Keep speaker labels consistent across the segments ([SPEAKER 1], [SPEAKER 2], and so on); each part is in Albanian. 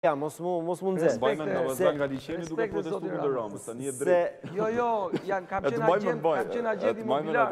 [SPEAKER 1] Ja, mos mu nxesh.
[SPEAKER 2] Bajme nga liçeni duke protestu kundër Ramës, tani e drejtë.
[SPEAKER 3] Jo, kam qenë agent imobiliar,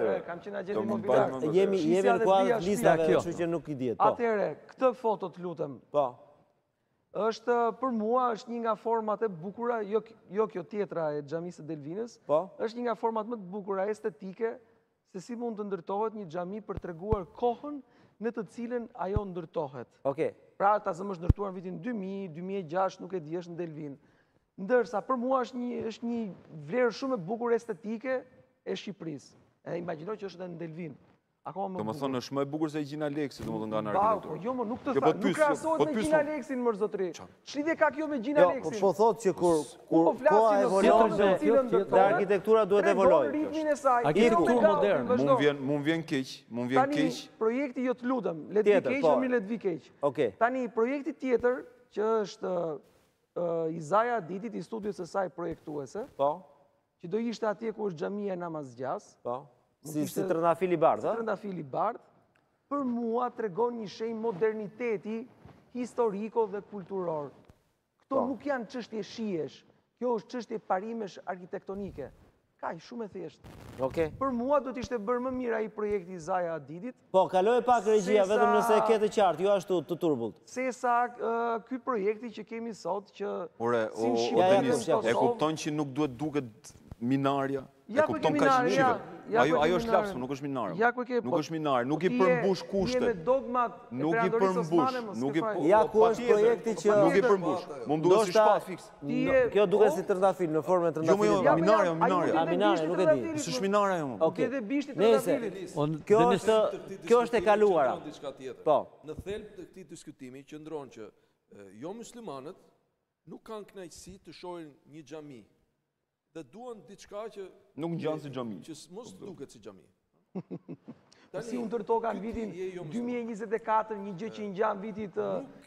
[SPEAKER 1] Jemi në kuadër të listave, kështu që nuk i dihet.
[SPEAKER 3] Atëherë, këtë foto të lutem.
[SPEAKER 1] Po.
[SPEAKER 3] Është për mua është një nga format e bukura, jo kjo tjetra e xhamisë së Delvinës, është një nga format më të bukura estetike se si mund të ndërtohet një xhami për treguar kohën në të cilën ajo ndërtohet.
[SPEAKER 1] Okej.
[SPEAKER 3] Pra ta zëmë është ndërtuar në vitin 2000, 2006, nuk e di, është në Delvin. Ndërsa për mua është një vlerë shumë e bukur estetike e Shqipërisë. E imagjino që është edhe në Delvin.
[SPEAKER 2] Do më thonë është më e bukur se Gjina Aleksi, do më thonë nga në arkitekturë.
[SPEAKER 3] Po, jo më nuk të tha, nuk krahasohet me Gjina Aleksin, mërë zotri. Ç'lidhje ka kjo me Gjina Aleksin?
[SPEAKER 1] Po thotë që kur koha evolon dhe arkitektura duhet evolojë.
[SPEAKER 3] Arkitekturë moderne.
[SPEAKER 2] Mund vjen keq.
[SPEAKER 3] Tani, projekti jo të lutem, le të vi keq, o mi le të vi keq. Tani, projekti tjetër, që është Izaja Ditit, i studios së saj projektuese, që do ishte atje ku është xhamia e Namazgjas,
[SPEAKER 1] si Trëndafili Bardh,
[SPEAKER 3] Trëndafili Bardh, për mua tregon një shenjë moderniteti historiko dhe kulturor. Këto nuk janë çështje shihesh, kjo është çështje parimesh arkitektonike. Kaq, shumë e thjeshtë. Për mua do të ishte bërë më mirë ai projekti Izaja Ditit.
[SPEAKER 1] Po, kaloj pak regjia, vetëm nëse e ke të qartë, jo ashtu të turbullt.
[SPEAKER 3] Sesa ky projekti që kemi sot që
[SPEAKER 2] Ore, o Denis, e kupton që nuk duhet duket minarja? E kupton ka që shive? Ajo është lapsë, nuk është minarë. Nuk është minarë, nuk i përmbush kushtet. Nuk i përmbush.
[SPEAKER 1] Ja ku është projekti që...
[SPEAKER 2] Nuk i përmbush. Më duhet si shpat fix.
[SPEAKER 1] Kjo duket si Trëndafil, në formën e Trëndafil.
[SPEAKER 2] Jo, minarja.
[SPEAKER 1] Minarja, nuk e di.
[SPEAKER 2] Së është minarja, jo.
[SPEAKER 3] Oke, dhe bishti Trëndafilit.
[SPEAKER 1] Kjo është e kaluara. Po.
[SPEAKER 4] Në thelb të këtij diskutimi qëndron që jo muslimanët nuk kanë kënaqësi të shohin një xhami dhe duan diçka që
[SPEAKER 2] nuk ngjan si xhami.
[SPEAKER 4] Që mos duket si xhami.
[SPEAKER 3] Si unë tërtoka në vitin 2024, një gjë që ngjan vitit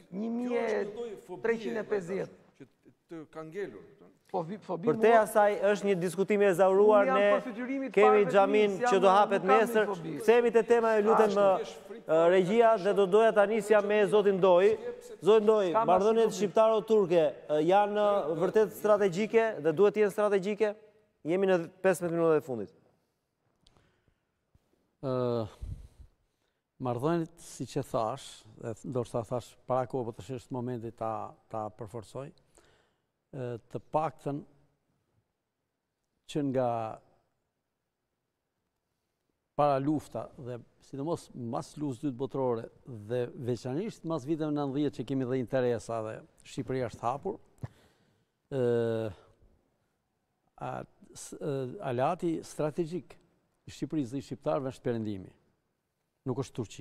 [SPEAKER 3] 1350.
[SPEAKER 4] Që të ka ngelur.
[SPEAKER 1] Për te asaj është një diskutim e zauruar, ne kemi xhamin që do hapet nesër. Kthehemi te tema, e lutem regjia, dhe do doja ta nisja me zotin Doj. Zotin Doj, marrëdhëniet shqiptaro-turke janë vërtet strategjike dhe duhet të jenë strategjike? Jemi në 15 minutat e fundit.
[SPEAKER 5] Marrëdhëniet, siç e thash, ndoshta thash para kohë, por tash është momenti ta përforcoj. Të paktën që nga para lufta dhe sidomos mas luftës dytë botërore dhe veçanërisht mas viteve 90 që kemi dhe interesa dhe Shqipëria është hapur, alati strategjik i Shqipërisë dhe i shqiptarëve është Perëndimi, nuk është Turqia.